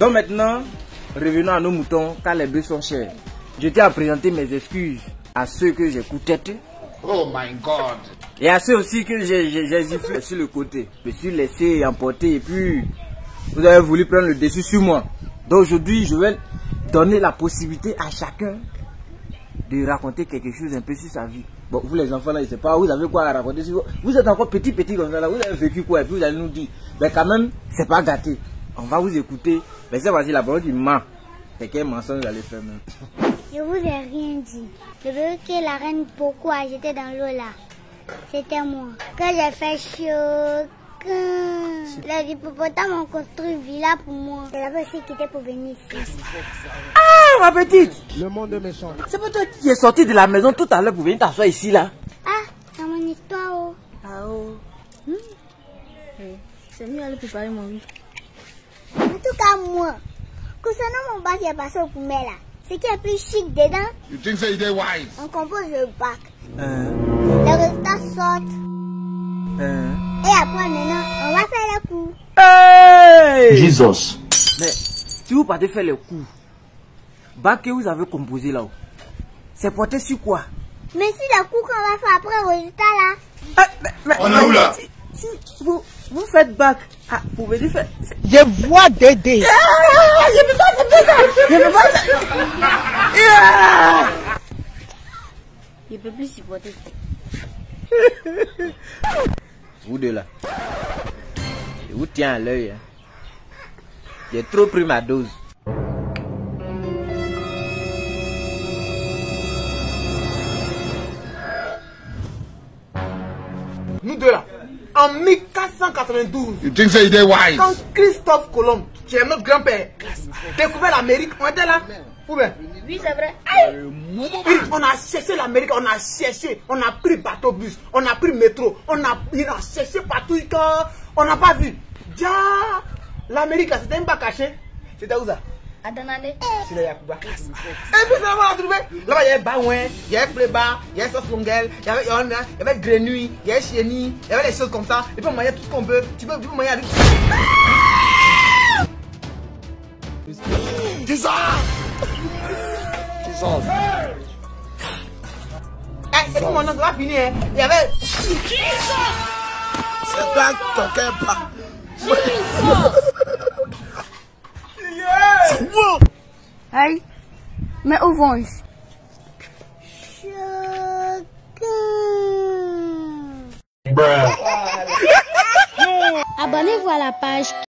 Donc maintenant, revenons à nos moutons car les bœufs sont chers. Je tiens à présenter mes excuses à ceux que j'ai coupé tête. Oh my God. Et à ceux aussi que j'ai giflé sur le côté. Je me suis laissé emporter et puis vous avez voulu prendre le dessus sur moi. Donc aujourd'hui, je vais donner la possibilité à chacun de raconter quelque chose un peu sur sa vie. Bon, vous les enfants là, je ne sais pas, vous avez quoi à raconter sur vous. Vous êtes encore petit comme ça là, vous avez vécu quoi et puis vous allez nous dire. Mais quand même, c'est pas gâté. On va vous écouter. Mais c'est vas-y, la parole du ment. C'est quel mensonge vous allez faire même. Je vous ai rien dit. Le bébé que la reine Poco a jeté dans l'eau là, c'était moi. Que j'ai fait choc. Les hippopotames ont construit une villa pour moi. C'est là-bas aussi qui était pour venir ici. Ah, ma petite! Le monde est méchant. C'est pas toi qui es sorti de la maison tout à l'heure pour venir t'asseoir ici là? Ah, c'est mon histoire. Oh. Ah oh. C'est mieux aller préparer mon lit. En tout cas, moi, concernant mon bac qui est passé au poumelle là, ce qui est plus chic dedans, You think so you're wise? on compose le bac. Les résultats sortent. Et après maintenant, on va faire les coups. Hey! Jesus. Mais si vous partez faire les coups, bac que vous avez composé là, c'est porté sur quoi? Mais si les coups qu'on va faire après le résultat là, On est où là? Si vous faites bac, vous venez faire. Je vois Dédé. Je peux pas faire ça! Je peux pas faire ça! Je peux plus supporter. Vous deux là, je vous tiens à l'œil. Hein. J'ai trop pris ma dose. Nous deux là, en 1492, You think so you're wise? quand Christophe Colomb, qui est notre grand-père, découvert l'Amérique, on était là. Ou bien? Oui, c'est vrai. On a cherché l'Amérique, on a cherché, on a pris bateau bus, on a pris métro, on a cherché partout, on n'a pas vu. Déjà, l'Amérique là, c'était même pas caché. C'était où ça? À Danane. C'est là, Yacouba. Et puis ça va trouver. Là-bas, il y avait Baouin, il y avait Pléba, il y avait Sauce Longuel, il y avait Grenouille, il y avait Chéni, il y avait des choses comme ça. Et puis on mangeait tout ce qu'on veut. Tu peux manger avec. Jesus! Jesus! Et puis mon nom, ça va finir. Hein. Il y avait. C'est pas ton cœur pas. Aïe. Mais où vont-ils? abonnez-vous à la page